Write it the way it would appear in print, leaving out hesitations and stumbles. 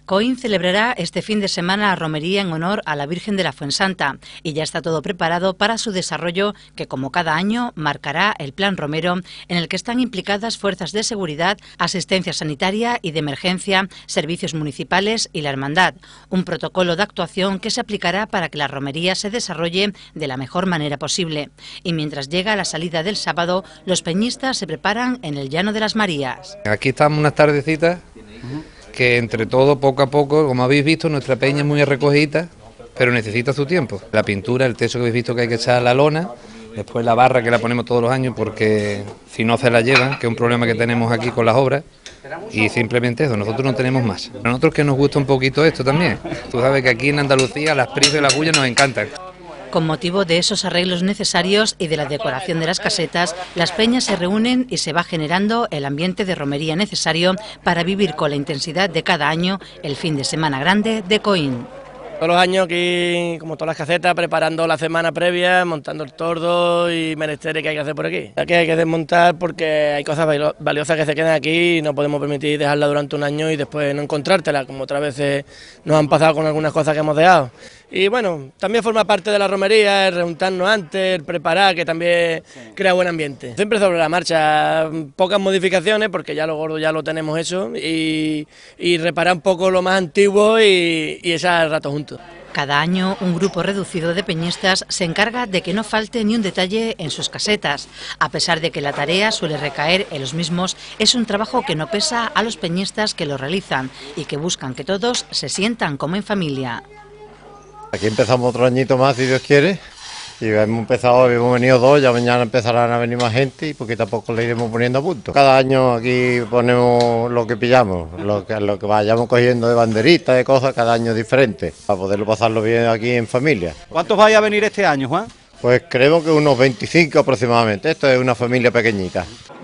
Coín celebrará este fin de semana la romería en honor a la Virgen de la Fuensanta y ya está todo preparado para su desarrollo que, como cada año, marcará el Plan Romero, en el que están implicadas fuerzas de seguridad, asistencia sanitaria y de emergencia, servicios municipales y la hermandad. Un protocolo de actuación que se aplicará para que la romería se desarrolle de la mejor manera posible. Y mientras llega la salida del sábado, los peñistas se preparan en el Llano de las Marías. Aquí estamos unas tardecitas que entre todo, poco a poco, como habéis visto, nuestra peña es muy recogida, pero necesita su tiempo. La pintura, el teso que habéis visto que hay que echar a la lona, después la barra que la ponemos todos los años porque si no se la llevan, que es un problema que tenemos aquí con las obras, y simplemente eso, nosotros no tenemos más. A nosotros que nos gusta un poquito esto también. Tú sabes que aquí en Andalucía las prisas y las bullas nos encantan. Con motivo de esos arreglos necesarios y de la decoración de las casetas, las peñas se reúnen y se va generando el ambiente de romería necesario para vivir con la intensidad de cada año el fin de semana grande de Coín. Todos los años aquí, como todas las casetas, preparando la semana previa, montando el tordo y menesteres que hay que hacer por aquí. Aquí hay que desmontar porque hay cosas valiosas que se quedan aquí y no podemos permitir dejarla durante un año y después no encontrártela, como otras veces nos han pasado con algunas cosas que hemos dejado. Y bueno, también forma parte de la romería, el reuntarnos antes, el preparar, que también crea buen ambiente. Siempre sobre la marcha, pocas modificaciones, porque ya lo gordo ya lo tenemos hecho, y reparar un poco lo más antiguo y echar el rato juntos. Cada año un grupo reducido de peñistas se encarga de que no falte ni un detalle en sus casetas. A pesar de que la tarea suele recaer en los mismos, es un trabajo que no pesa a los peñistas que lo realizan y que buscan que todos se sientan como en familia. Aquí empezamos otro añito más, si Dios quiere, y hemos venido dos, ya mañana empezarán a venir más gente y poquito a poco le iremos poniendo a punto. Cada año aquí ponemos lo que pillamos, lo que vayamos cogiendo de banderitas, de cosas, cada año diferente, para poderlo pasarlo bien aquí en familia. ¿Cuántos vais a venir este año, Juan? Pues creemos que unos 25 aproximadamente, esto es una familia pequeñita.